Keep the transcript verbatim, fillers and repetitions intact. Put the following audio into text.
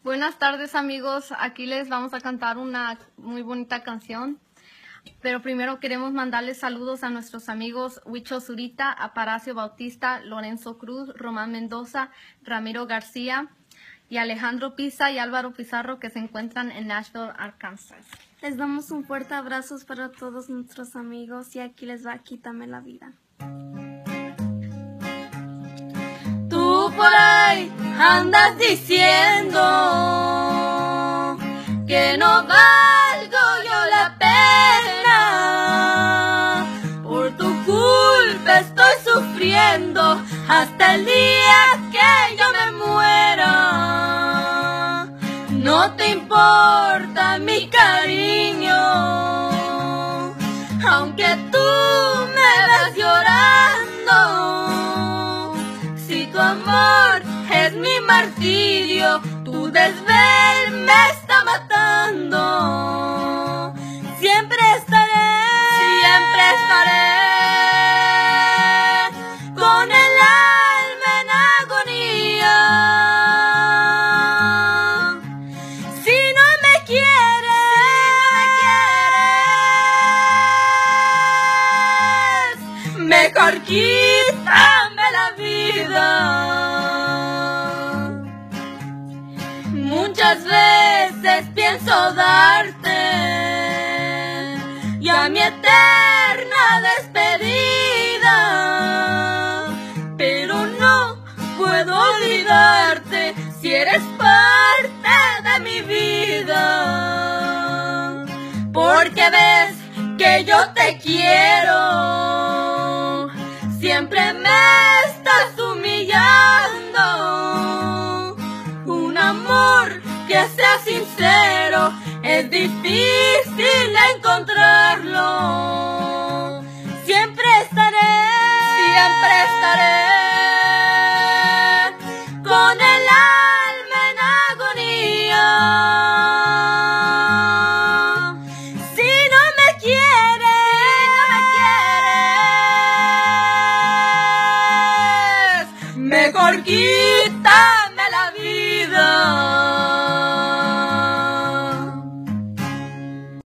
Buenas tardes, amigos. Aquí les vamos a cantar una muy bonita canción. Pero primero queremos mandarles saludos a nuestros amigos Huicho Zurita, Aparacio Bautista, Lorenzo Cruz, Román Mendoza, Ramiro García y Alejandro Pisa y Álvaro Pizarro, que se encuentran en Nashville, Arkansas. Les damos un fuerte abrazo para todos nuestros amigos y aquí les va Quítame la vida. Tú por ahí andas diciendo que no valgo yo la pena. Por tu culpa estoy sufriendo hasta el día que yo me muera. No te importa mi cariño, aunque tú me ves llorando. Si tu amor es mi martirio, tu desvel me está matando. Siempre estaré, siempre estaré con el alma en agonía. Si no me quieres, mejor quítame la vida. Muchas veces pienso darte ya mi eterna despedida, pero no puedo olvidarte si eres parte de mi vida. Porque ves que yo te quiero, siempre me estás humillando. Un amor que sea sincero es difícil encontrarlo. Siempre estaré, siempre estaré con el alma en agonía. Si no me quieres, mejor quítame la vida.